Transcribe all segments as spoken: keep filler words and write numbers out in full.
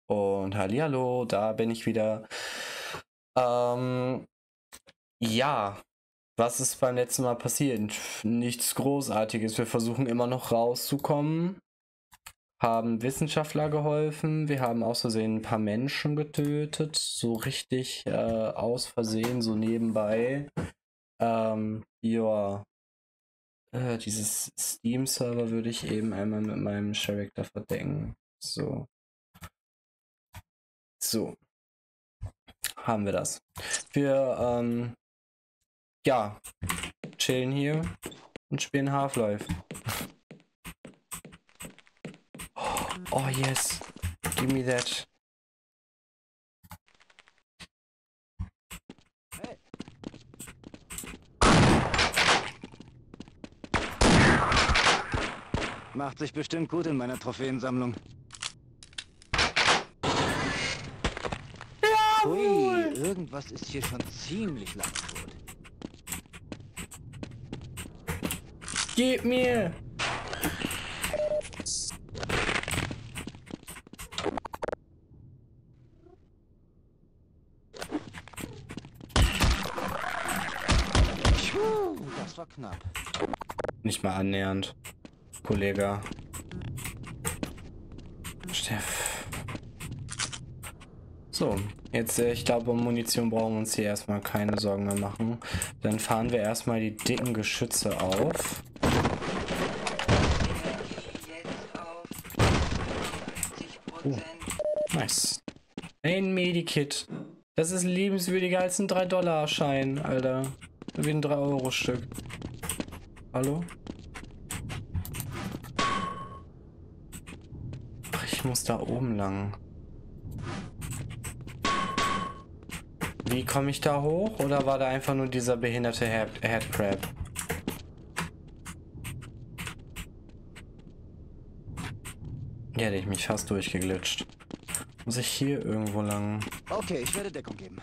Und hallihallo, da bin ich wieder. Ähm, ja, was ist beim letzten Mal passiert? Nichts Großartiges. Wir versuchen immer noch rauszukommen, haben Wissenschaftler geholfen, wir haben aus Versehen ein paar Menschen getötet, so richtig äh, aus Versehen, so nebenbei. Ähm, ja, äh, dieses Steam-Server würde ich eben einmal mit meinem Character verdecken. So. So. Haben wir das. Wir, ähm, ja, chillen hier und spielen Half-Life. Oh, yes. Give me that. Macht sich bestimmt gut in meiner Trophäensammlung. Hui, irgendwas ist hier schon ziemlich lang tot. Gib mir! Puh, das war knapp. Nicht mal annähernd, Kollege. Steff. So, jetzt, äh, ich glaube, um Munition brauchen wir uns hier erstmal keine Sorgen mehr machen. Dann fahren wir erstmal die dicken Geschütze auf. Oh, nice. Ein Medikit. Das ist liebenswürdiger als ein drei Dollar Schein, Alter. Wie ein drei Euro Stück. Hallo? Ach, ich muss da oben lang. Wie komme ich da hoch? Oder war da einfach nur dieser behinderte Head Headcrab? Ja, hätte ich mich fast durchgeglitscht. Muss ich hier irgendwo lang? Okay, ich werde Deckung geben.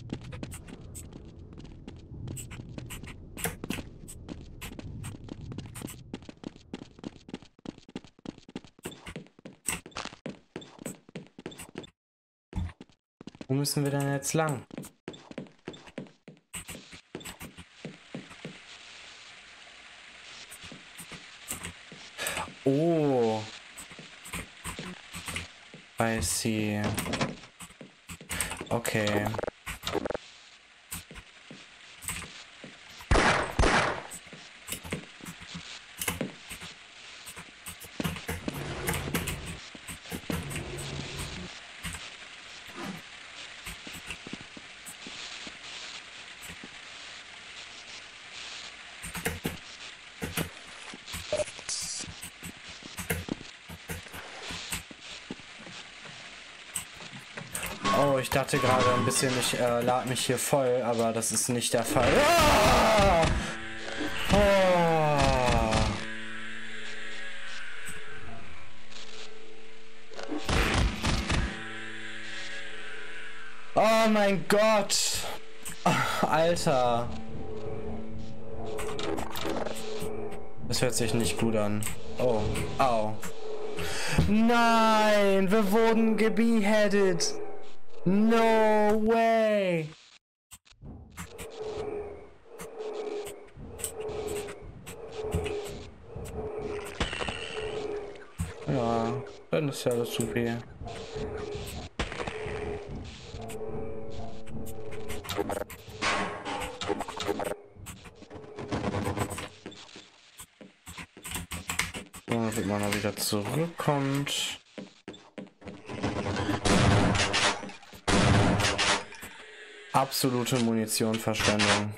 Wo müssen wir denn jetzt lang? Oh. I see. Okay. Oh, ich dachte gerade ein bisschen, ich äh, lade mich hier voll, aber das ist nicht der Fall. Ah! Oh. Oh mein Gott! Alter! Das hört sich nicht gut an. Oh, au. Nein, wir wurden gebeheaded. No way! Ja, dann ist ja alles super. So, wenn man mal wieder zurückkommt. Absolute Munitionverschwendung.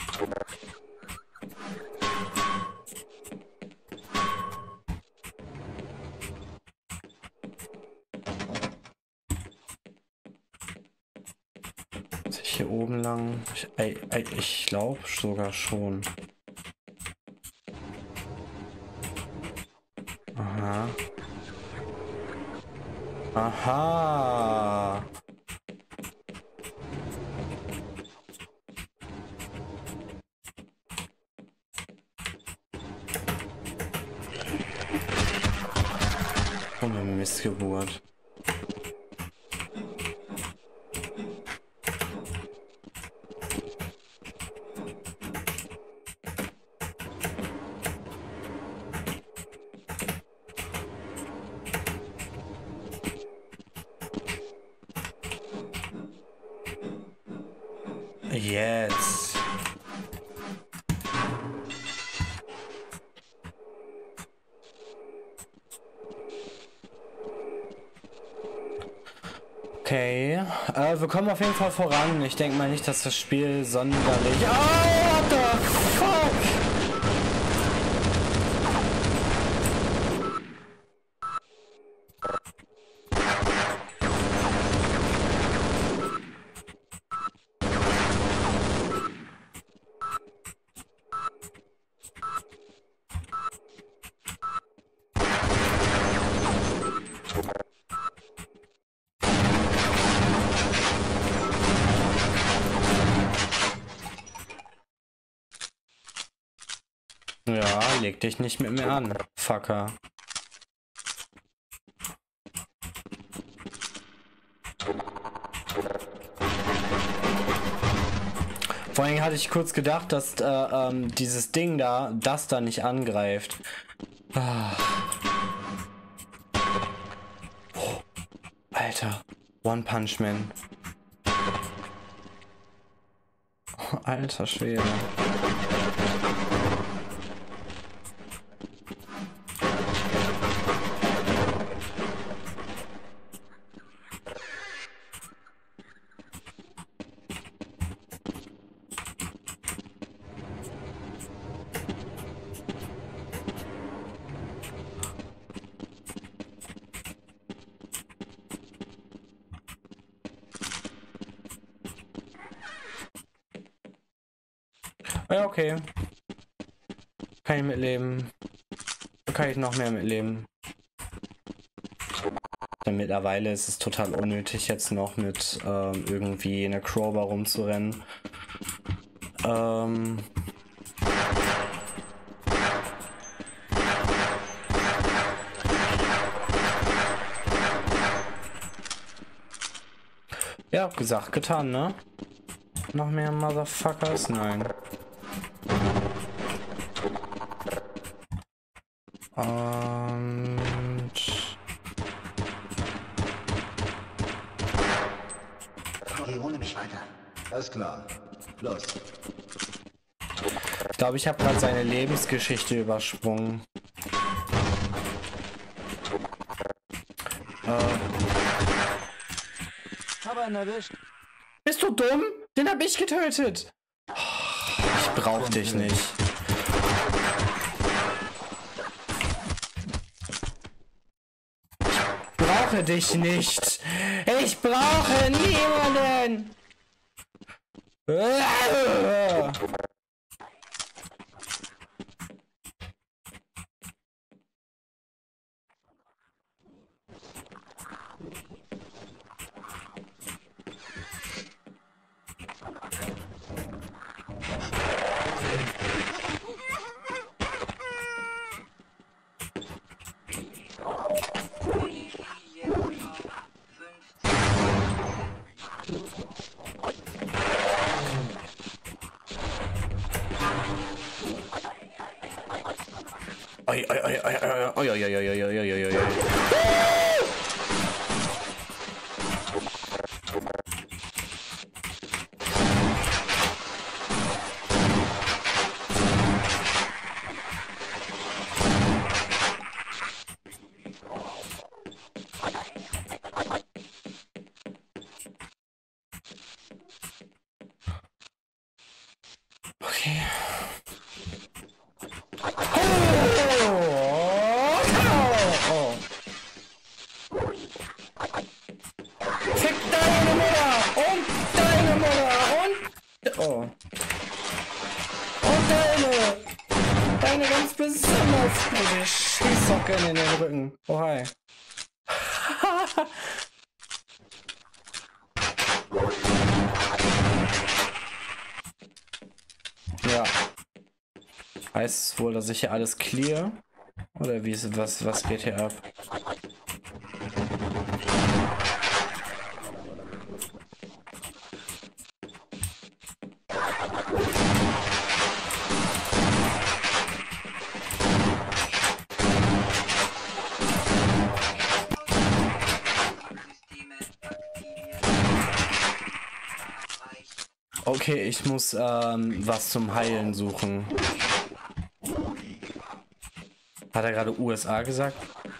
Muss ich hier oben lang? Ich, ich, ich glaube sogar schon. Aha. Aha. Oh, eine Missgeburt. jetzt. Okay, äh, wir kommen auf jeden Fall voran. Ich denke mal nicht, dass das Spiel sonderlich... Oh, what the fuck? Ja, leg dich nicht mit mir an, Fucker. Vor allem hatte ich kurz gedacht, dass äh, ähm, dieses Ding da, das da nicht angreift. Ah. Oh, Alter, One Punch Man. Oh, alter Schwede. Ja, okay. Kann ich mitleben. Kann ich noch mehr mitleben. Denn mittlerweile ist es total unnötig, jetzt noch mit ähm, irgendwie in der Crowbar rumzurennen. Ähm... Ja, gesagt, getan, ne? Noch mehr Motherfuckers? Nein. Und... Geh ohne mich weiter. Alles klar. Los. Ich glaube, ich habe gerade seine Lebensgeschichte übersprungen. Äh... Hab einen erwischt. Bist du dumm? Den hab ich getötet. Ich brauch dich nicht. Ich brauche dich nicht. Ich brauche niemanden. Oi, oi, oi, oi, oi, oi, oi, oi, oi, oi, oi, oi, oi. Okay. Oh. Und deine! Deine ganz besonders gute Schießsocke in den Rücken. Oh hi. Ja. Heißt es wohl, dass ich hier alles clear? Oder wie ist was, was geht hier ab? Okay, ich muss ähm, was zum Heilen suchen. Hat er gerade U S A gesagt?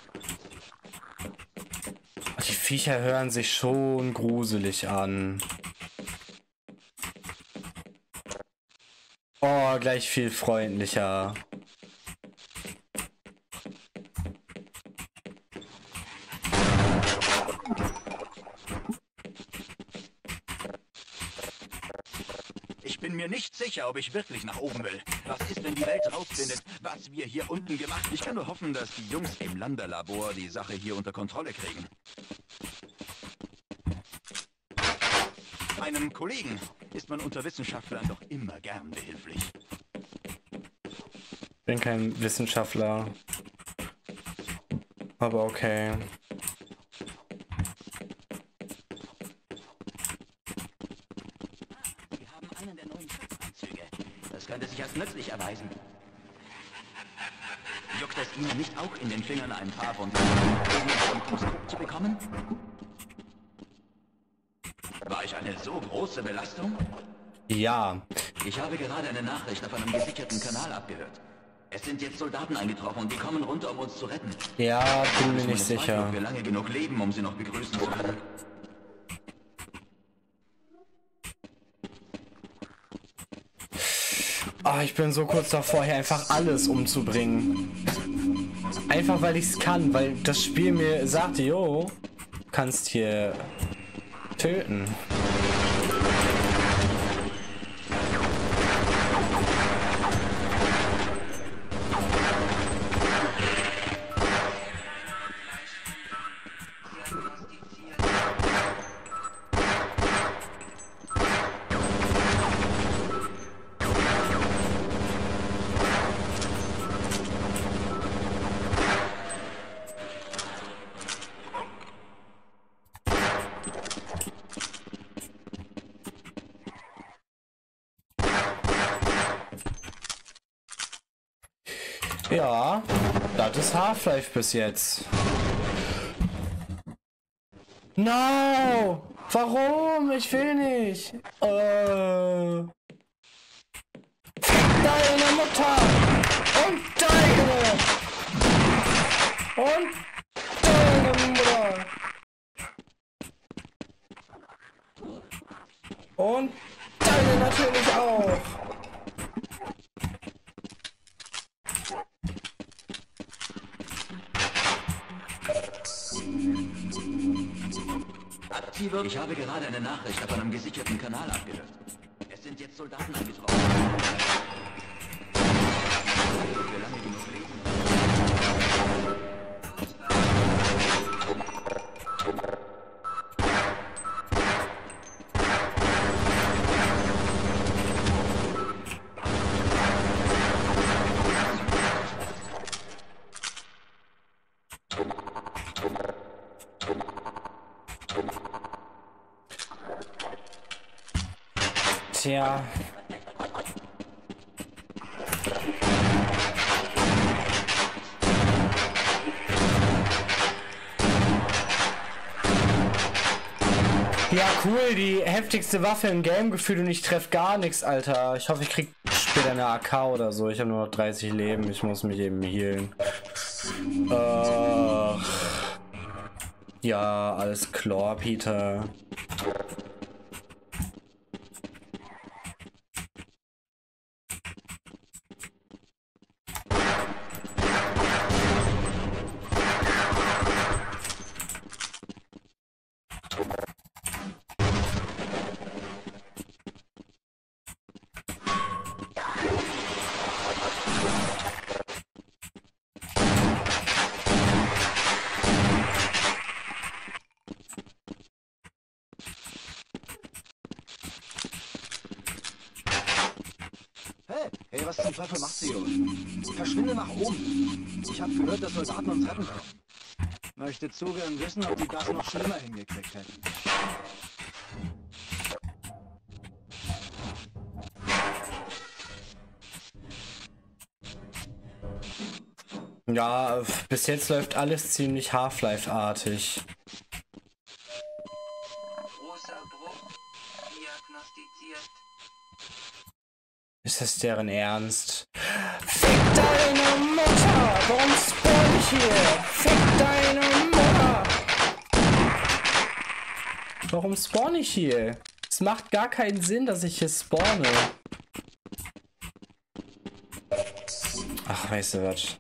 Die Viecher hören sich schon gruselig an. Oh, gleich viel freundlicher. Ich bin mir nicht sicher, ob ich wirklich nach oben will. Was ist, wenn die Welt rausfindet, was wir hier unten gemacht haben? Ich kann nur hoffen, dass die Jungs im Landerlabor die Sache hier unter Kontrolle kriegen. Einem Kollegen ist man unter Wissenschaftlern doch immer gern behilflich. Ich bin kein Wissenschaftler. Aber okay. Wir haben einen der neuen Schutzanzüge. Das könnte sich als nützlich erweisen. Juckt es Ihnen nicht auch in den Fingern, ein paar von einem Mikroskop zu bekommen? War ich eine so große Belastung? Ja. Ich habe gerade eine Nachricht auf einem gesicherten Kanal abgehört. Es sind jetzt Soldaten eingetroffen und die kommen runter, um uns zu retten. Ja, bin mir Ich nicht muss fragen, sicher. ob wir lange genug leben, um sie noch begrüßen zu können. Ah, ich bin so kurz davor, hier einfach alles umzubringen. Einfach weil ich es kann, weil das Spiel mir sagte, jo, kannst hier töten. Ja, das ist Half-Life bis jetzt. No! Warum? Ich will nicht. Äh. Deine Mutter! Und deine! Und deine Mutter! Und deine natürlich auch! Ich habe gerade eine Nachricht auf einem gesicherten Kanal abgehört. Es sind jetzt Soldaten eingetroffen. Ob wir lange genug leben? Tja. Ja, cool, die heftigste Waffe im Game gefühlt und ich treffe gar nichts, Alter. Ich hoffe, ich krieg später eine A K oder so. Ich habe nur noch dreißig Leben, ich muss mich eben healen. Äh, ja, alles klar, Peter. Hey, hey, was zum Teufel macht sie, Jungs? Verschwinde nach oben. Ich habe gehört, dass Soldaten uns retten können. Möchte zu gern wissen, ob die das noch schlimmer hingekriegt hätten. Ja, bis jetzt läuft alles ziemlich Half-Life-artig. Großer Bruch diagnostiziert. Ist das deren Ernst? Fick deine Mutter! Warum spawn ich hier? Fick deine Mutter! Warum spawn ich hier? Es macht gar keinen Sinn, dass ich hier spawne. Ach, weißt du was?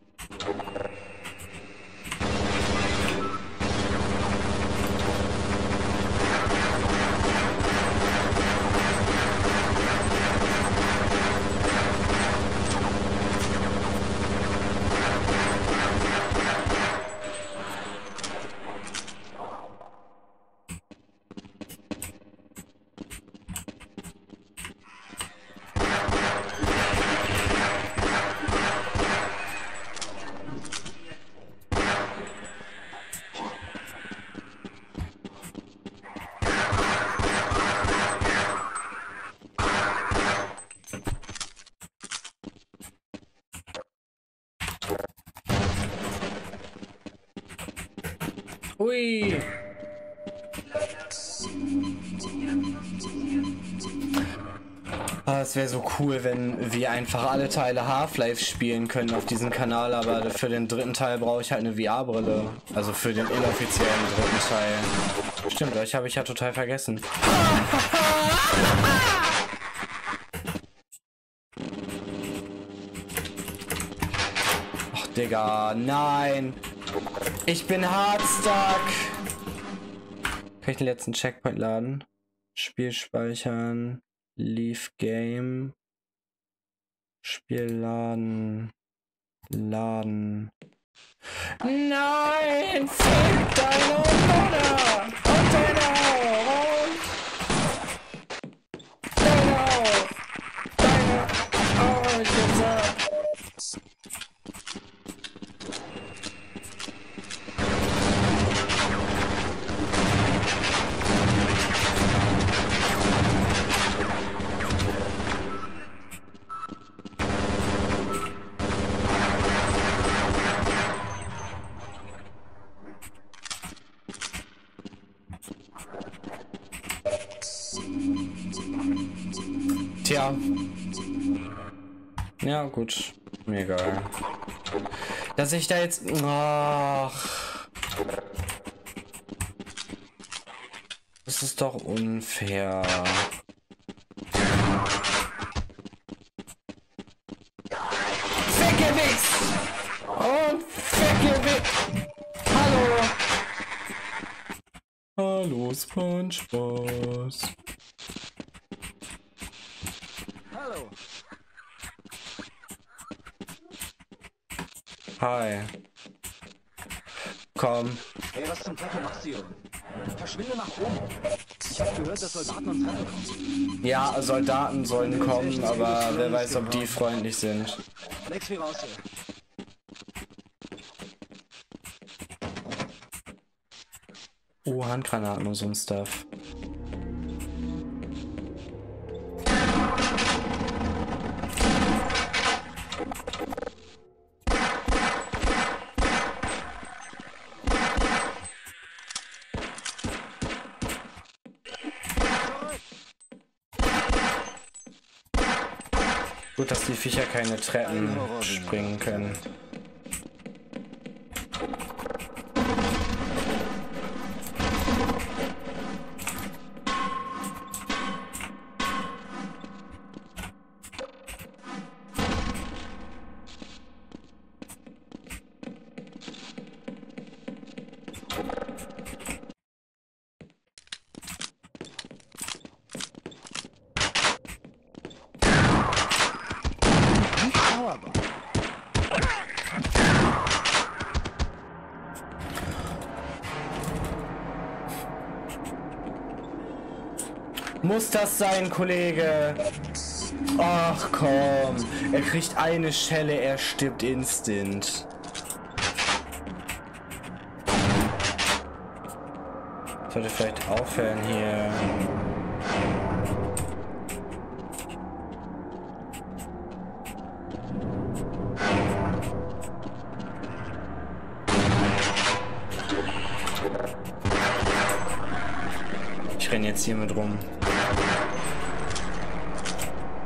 Ui. Ah, es wäre so cool, wenn wir einfach alle Teile Half-Life spielen können auf diesem Kanal, aber für den dritten Teil brauche ich halt eine V R-Brille. Also für den inoffiziellen dritten Teil. Stimmt, euch habe ich ja total vergessen. Ach, Digga, nein. Ich bin hard stuck. Kann ich den letzten Checkpoint laden? Spiel speichern. Leave Game. Spiel laden. Laden. Nein! Fick deine Mutter! Und deine Haut! Deine Haut! Deine Haut! Gesagt! Tja. Ja, gut. Mir egal. Dass ich da jetzt... Ach. Das ist doch unfair. Weggewichst! Und weggewichst! Hallo! Hallo, SpongeBob. Hallo. Hi. Komm. Hey, was zum Teufel machst du hier? Verschwinde nach oben. Ich habe gehört, dass Soldaten uns retten kommen. Ja, Soldaten sollen kommen, aber wer weiß, ob die freundlich sind. Nix wie raus hier. Oh, Handgranaten und so ein Stuff. Gut, dass die Viecher keine Treppen springen können. Muss das sein, Kollege? Ach komm, er kriegt eine Schelle, er stirbt instant. Ich sollte vielleicht aufhören hier. Ich renne jetzt hier mit rum.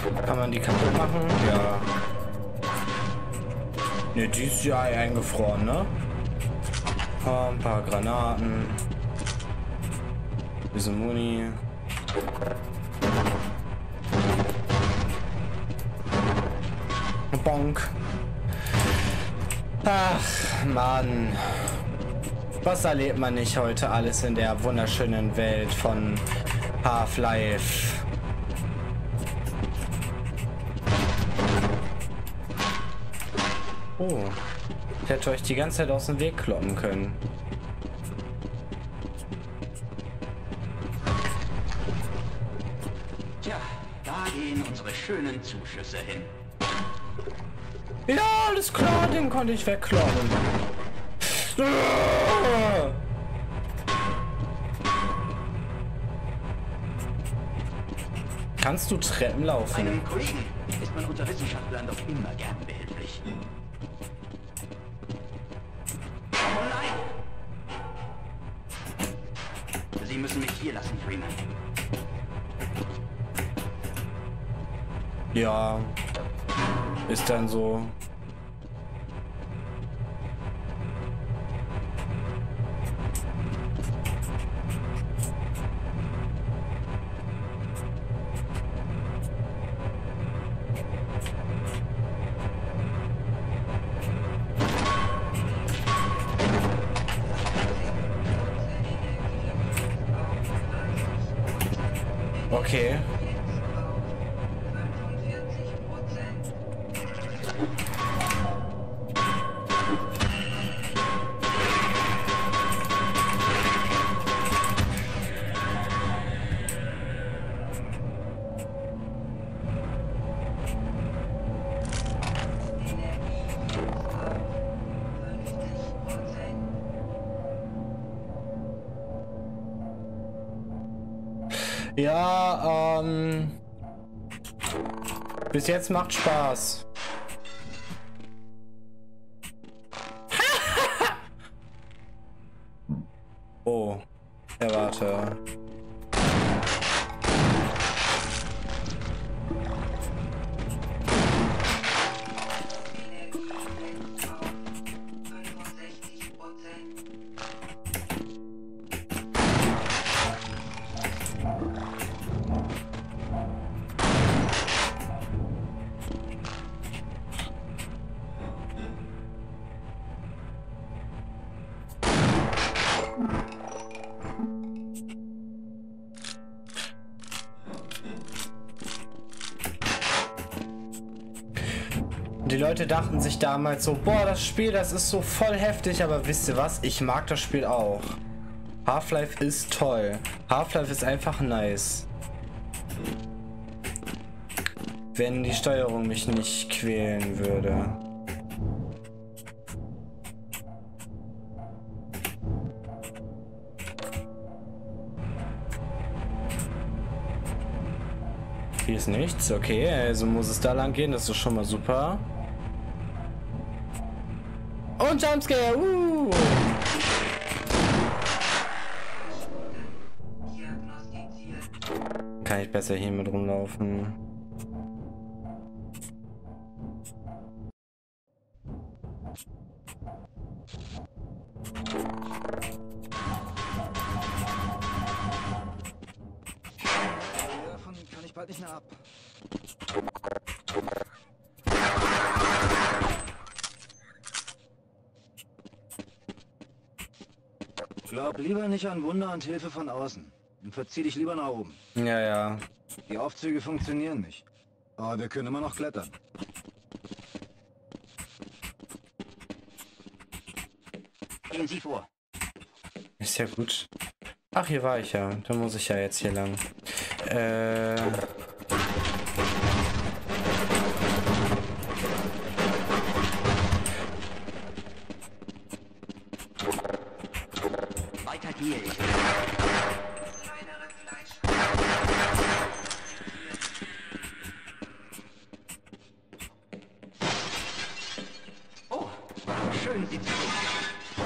Kann man die kaputt machen? Ja. Ne, die ist ja eingefroren, ne? Ein paar Granaten. Diese Muni. Bonk. Ach, Mann. Was erlebt man nicht heute alles in der wunderschönen Welt von Half-Life? Oh, ich hätte euch die ganze Zeit aus dem Weg kloppen können. Tja, da gehen unsere schönen Zuschüsse hin. Ja, alles klar, den konnte ich wegkloppen. Kannst du Treppen laufen? Einem Kollegen ist man unter Wissenschaftlern doch immer gern behilflich. Oh nein! Sie müssen mich hier lassen, Freeman. Ja, ist dann so. Okay. Ja, ähm... bis jetzt macht Spaß. Oh, ja, warte. Die Leute dachten sich damals so, boah, das Spiel, das ist so voll heftig, aber wisst ihr was? Ich mag das Spiel auch. Half-Life ist toll. Half-Life ist einfach nice. Wenn die Steuerung mich nicht quälen würde. Hier ist nichts, okay, also muss es da lang gehen, das ist schon mal super. Und Jumpscare, uh! Kann ich besser hier mit rumlaufen? Davon kann ich bald nicht mehr ab. Glaub lieber nicht an Wunder und Hilfe von außen. Und verzieh dich lieber nach oben. Ja, ja. Die Aufzüge funktionieren nicht. Aber wir können immer noch klettern. Gehen Sie vor. Ist ja gut. Ach, hier war ich ja. Dann muss ich ja jetzt hier lang. Äh... Weiter gehe ich. Oh, schön sieht's aus.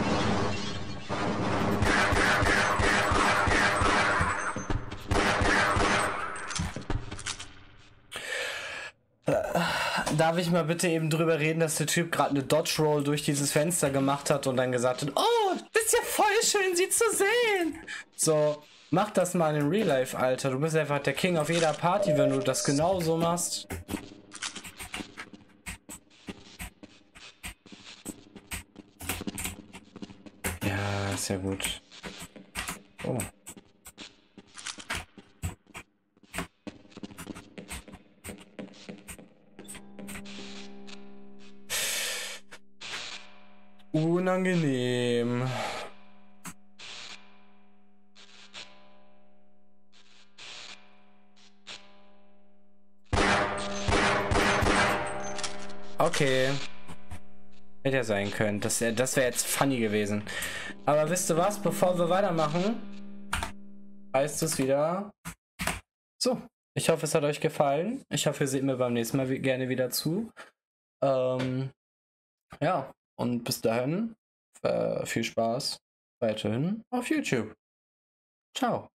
darf ich mal bitte eben drüber reden, dass der Typ gerade eine Dodge Roll durch dieses Fenster gemacht hat und dann gesagt hat, oh, das ist ja voll schön, sie zu sehen. So, mach das mal in Real Life, Alter. Du bist einfach der King auf jeder Party, wenn du das genau so machst. Ja, ist ja gut. Oh. Unangenehm. Okay. Hätte ja sein können. Das, das wäre jetzt funny gewesen. Aber wisst ihr was? Bevor wir weitermachen, heißt es wieder... So. Ich hoffe, es hat euch gefallen. Ich hoffe, ihr seht mir beim nächsten Mal gerne wieder zu. Ähm, ja. Und bis dahin, äh, viel Spaß weiterhin auf YouTube. Ciao.